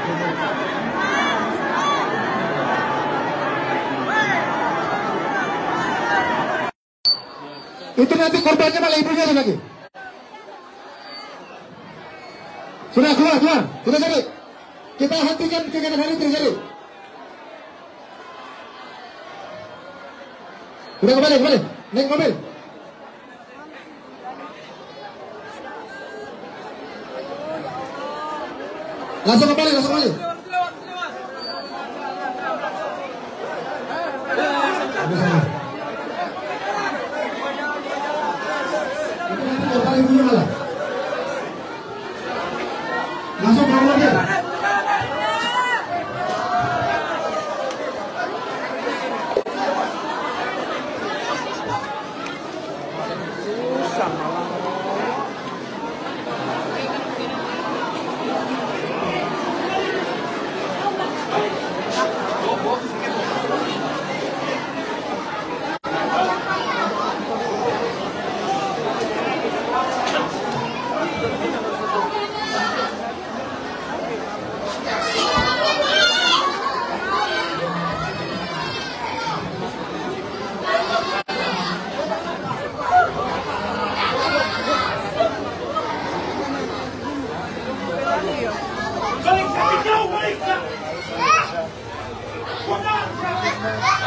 Itu nanti korbannya malah ibunya lagi. Sudah keluar, sudah jadi. Kita hentikan kegiatan hari terjadi. Sudah kembali, naik mobil. Langsung kembali. Langsung ke mobil. Wake up!